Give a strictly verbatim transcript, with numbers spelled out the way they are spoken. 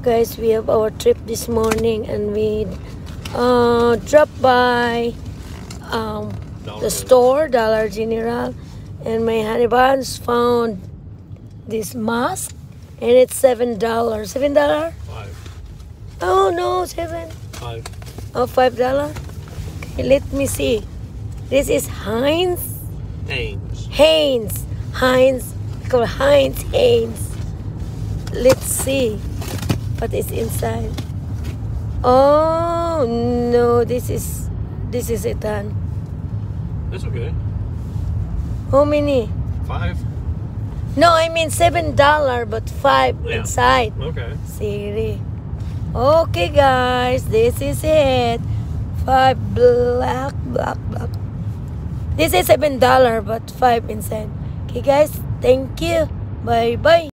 guys, we have our trip this morning, and we uh, dropped by um, the store, Dollar General, and my honey buns found this mask, and it's seven dollars. Seven dollar? Five. Oh no, seven. Five. Oh, five dollar. Okay, let me see. This is Heinz. Hanes. Heinz. Heinz. Call Heinz. Heinz. Let's see what is inside. Oh no, this is this is it done. That's okay. How many? Five. No, I mean seven dollar, but five Yeah. inside. Okay. Siri. Okay, guys, this is it. Five black, black, black. This is seven dollar, but five inside. Okay, guys, thank you. Bye, bye.